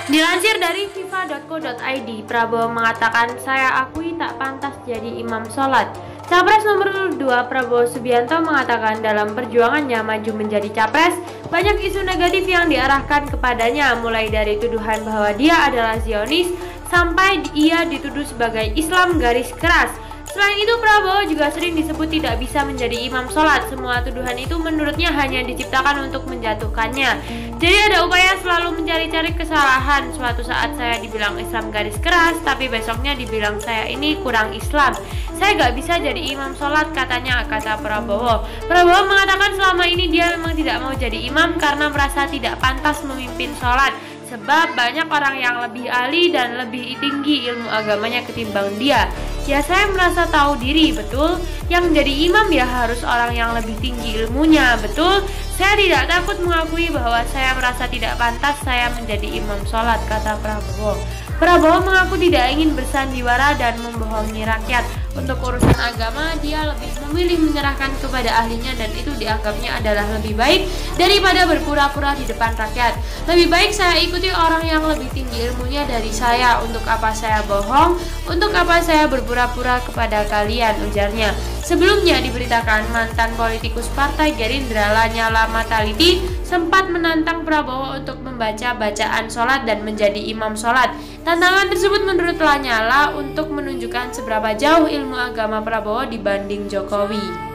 Dilansir dari fifa.co.id, Prabowo mengatakan, "Saya akui tak pantas jadi imam sholat." Capres nomor 2 Prabowo Subianto mengatakan dalam perjuangannya maju menjadi capres, banyak isu negatif yang diarahkan kepadanya, mulai dari tuduhan bahwa dia adalah Zionis sampai ia dituduh sebagai Islam garis keras. Selain itu, Prabowo juga sering disebut tidak bisa menjadi imam sholat. Semua tuduhan itu menurutnya hanya diciptakan untuk menjatuhkannya. Jadi ada upaya selalu mencari-cari kesalahan. Suatu saat saya dibilang Islam garis keras, tapi besoknya dibilang saya ini kurang Islam. Saya gak bisa jadi imam sholat, katanya, kata Prabowo. Prabowo mengatakan selama ini dia memang tidak mau jadi imam karena merasa tidak pantas memimpin sholat, sebab banyak orang yang lebih ahli dan lebih tinggi ilmu agamanya ketimbang dia. Ya, saya merasa tahu diri, betul. Yang menjadi imam ya harus orang yang lebih tinggi ilmunya, betul. Saya tidak takut mengakui bahwa saya merasa tidak pantas saya menjadi imam sholat, kata Prabowo. Prabowo mengaku tidak ingin bersandiwara dan membohongi rakyat. Untuk urusan agama, dia lebih memilih menyerahkan kepada ahlinya dan itu dianggapnya adalah lebih baik daripada berpura-pura di depan rakyat. Lebih baik saya ikuti orang yang lebih tinggi ilmunya dari saya. Untuk apa saya bohong? Untuk apa saya berpura-pura kepada kalian, ujarnya. Sebelumnya diberitakan mantan politikus Partai Gerindra Lanyala Mataliti sempat menantang Prabowo untuk membaca bacaan sholat dan menjadi imam sholat. Tantangan tersebut menurut Lanyala untuk menunjukkan seberapa jauh ilmu agama Prabowo dibanding Jokowi.